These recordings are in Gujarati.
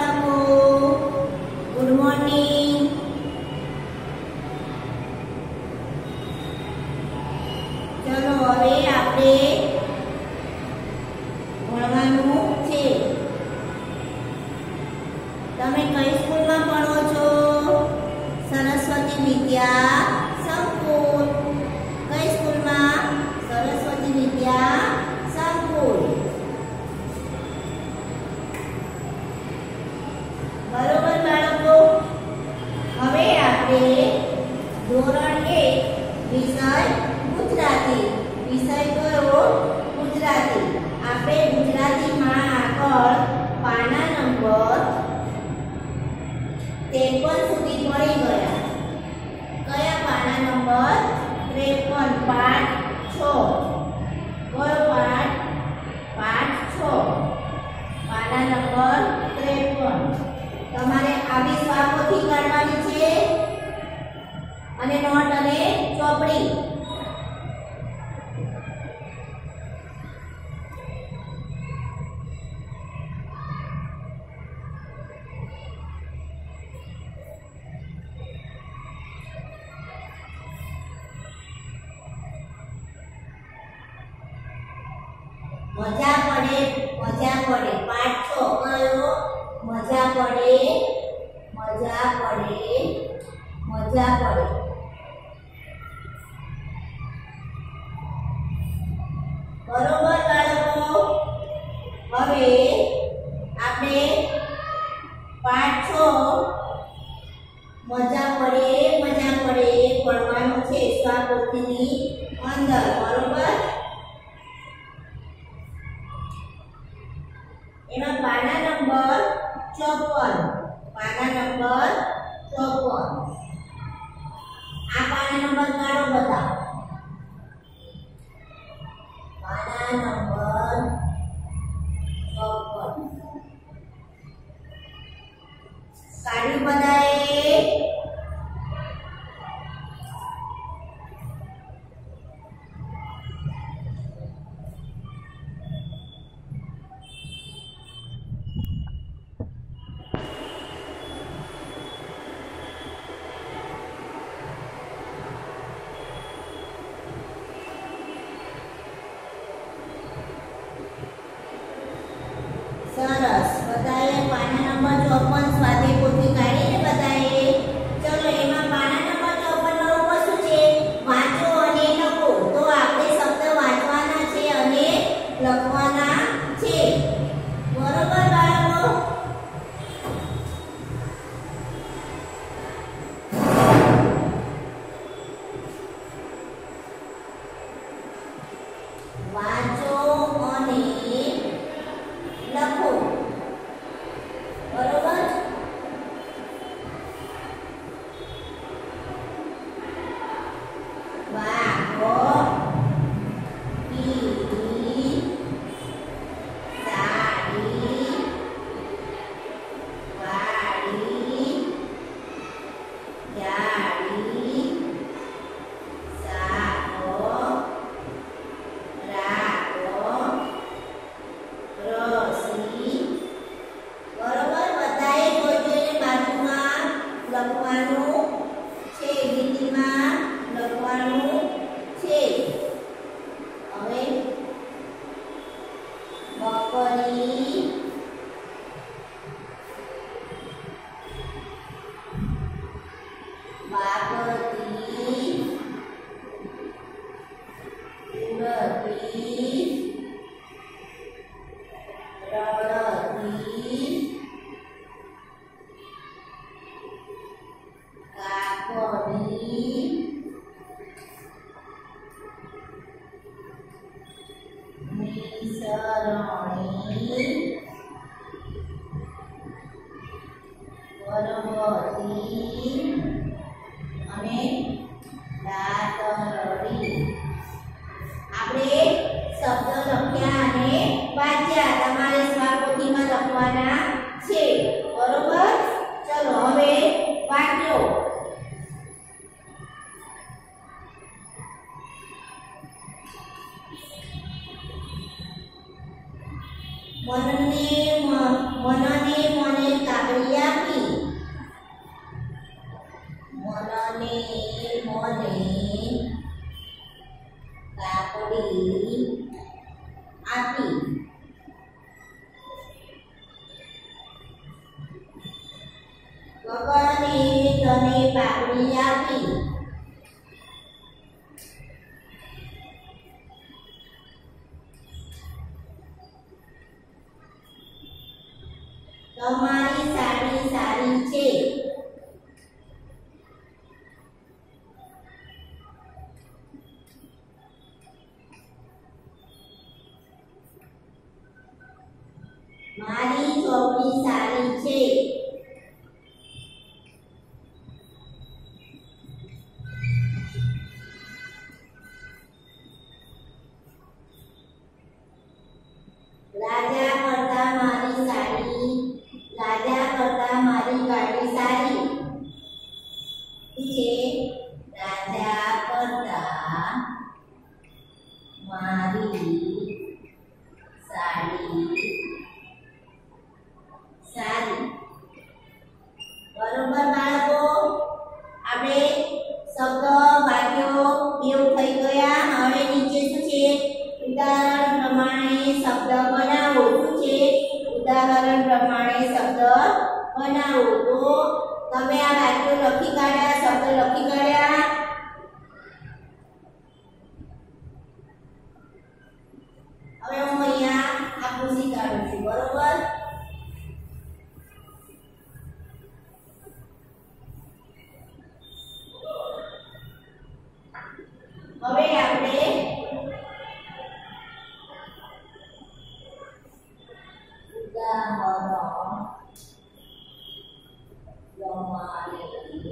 બાળકો, ગુડ મોર્નિંગ. ચલો હવે આપણે ભણવાનું છે. તમે કઈ સ્કૂલમાં ભણો છો? સરસ્વતી વિદ્યા સંકુલ. કઈ સ્કૂલમાં? સરસ્વતી વિદ્યા સંકુલ. બરોબર બાળકો, હવે આપણે ધોરણ 1 વિષય ગુજરાતી. વિષય કયો? ગુજરાતી. આપણે ગુજરાતીમાં આગળ પાના નંબર 53 સુધી ભણી ગયા. કયા પાના નંબર? 53, પાઠ 6. કયો પાઠ? પાઠ 6, પાના નંબર 53. તમારે આવી સ્વાપોથી કાઢવાની છે અને નોટ અને ચોપડી. મજા પડે, મજા પડે. પાઠ 6 કયો? મજા પડે, મજા પડે, મજા પડે. બરોબર બાળકો, હવે આપણે પાઠ 6 મજા પડે, મજા પડે ભણવાનું છે સ્વાપોથીની અંદર. બરોબર, એમાં પાના નંબર 54. પાના નંબર 54. આ પાના નંબર કાઢો બધા. પાના નંબર 54 કાઢ્યું બધાએ? સરસ. બધાએ પાના નંબર 54 સ્વાધ્યાય પોથી કાઢીને બધાએ? ચલો, એમાં પાના નંબર 54 નો ઉપર શું છે? વાંચો અને લખો. તો આપણે શબ્દ વાંચવાના છે અને લખવાના છે. બરોબર બાળકો? વાંચો અને લખો. બરોબર, વાઘો પીળી સાડી વાડી જાડી સાગો રાગો રસી. બરોબર, બધાએ જોઈ જોઈને બાજુમાં લખવાનું છે, લીટીમાં લખવાનું છે. હવે બકરી બાગતી ઉડતી રડતી કાકડી નિસરણી પરવતી અને દાતરડી. આપણે શબ્દ લખ્યા અને વાંચ્યા. તમારે સ્વાપોથીમાં લખવાના છે. બરોબર, ચલો હવે વાક્યો. મનને મને કાકડી આપી. મનને મને કાકડી આપી. ગગને તને પાકડી આપી. તમારી સાડી સારી છે. મારી ચોપડી સારી છે. રાજા કરતા મારી ગાડી સારી છે. રાજા કરતા મારી સાડી સારી. બરોબર બાળકો, આપણે શબ્દ વાક્યો બેવ થઈ ગયા. હવે નીચે શું છે? ઉદાહરણ પ્રમાણે શબ્દ બનાવો. શું છે? ઉદાહરણ પ્રમાણે શબ્દ બનાવો. તો તમે આ વાક્યો લખી કાઢ્યા, શબ્દ લખી કાઢ્યા. હવે હું અહીંયા આ પૂછી કાઢું છું. બરોબર, હવે આપણે ઉદાહરણ પ્રમાણે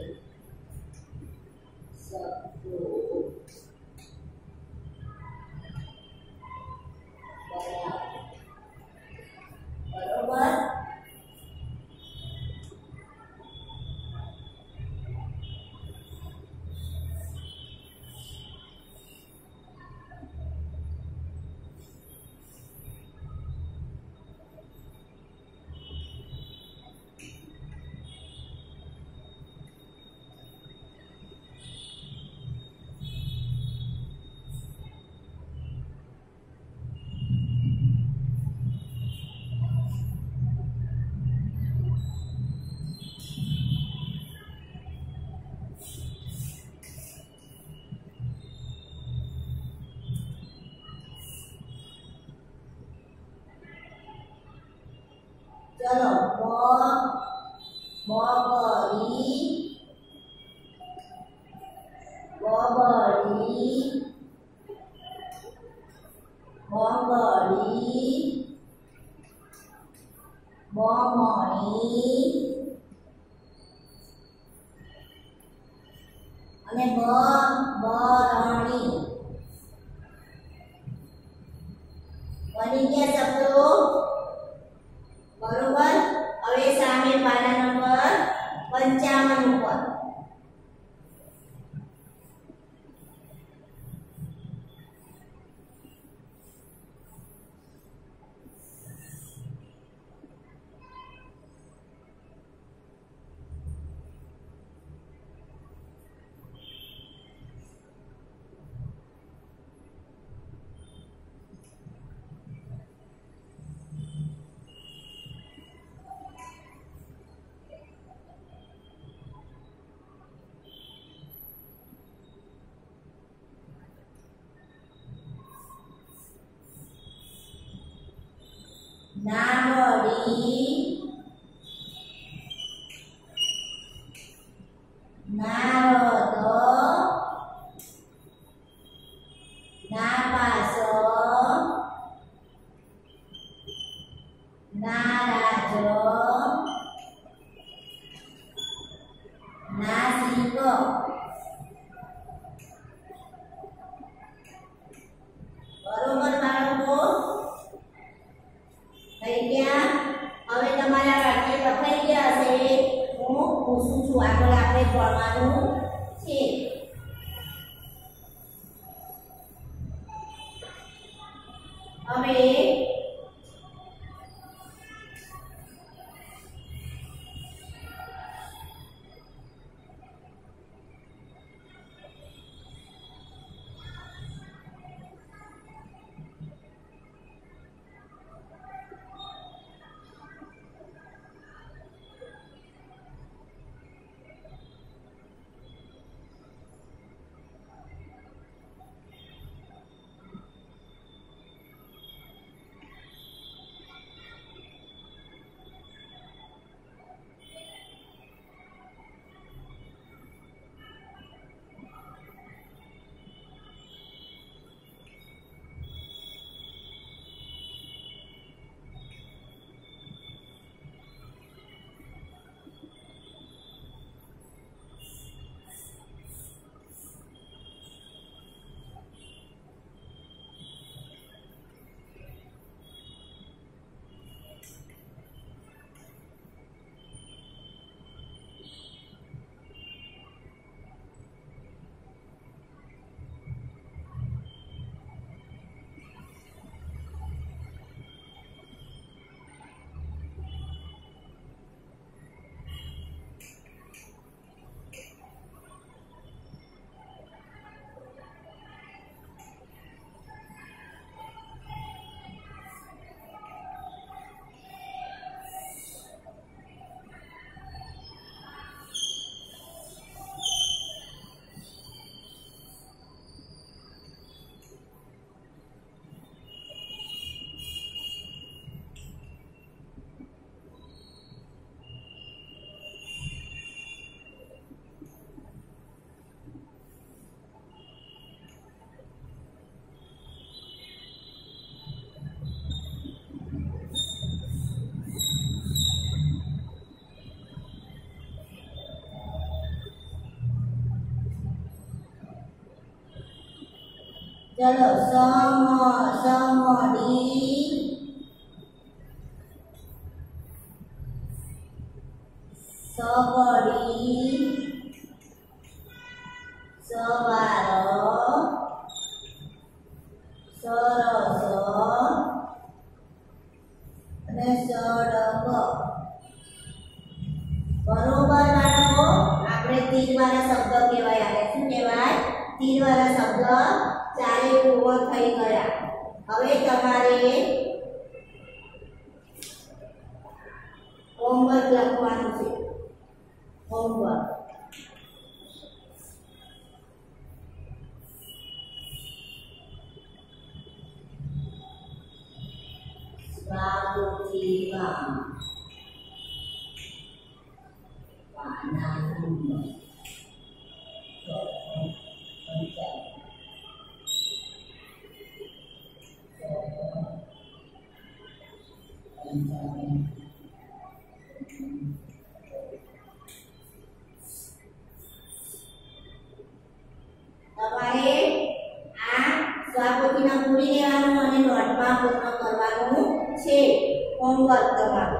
શબ્દો બરોબર. ચલો, બબડી બંગડી બમણી અને બરણી. બની ગયા શબ્દો. બરોબર. હવે સામે પાના નંબર 55 ઉપર. નાગડી નારદ નાપાસ નારાજ નાસિક. બરોબર બાળકો, થઈ ગયા. હવે તમારા વાક્ય લખાઈ ગયા હશે. હું પૂછું છું, આગળ આપણે ભણવાનું છે. હવે ચલો સમડી સબડી સવારો સરસ અને સડક બરોબર બાળકો આપણે તીરવાળા શબ્દ કહેવાય આવે શું કહેવાય તીરવાળા શબ્દ ચારે પૂર્ણ થઈ ગયા હવે તમારે હોમવર્ક લખવાનું છે હોમવર્ક સ્વાગતિકા પાના નંબર તમારે આ સ્વાગતિના પૂરી લેવાનું અને નોટમાં પૂર્ણ કરવાનું છે હોમવર્ક તમારું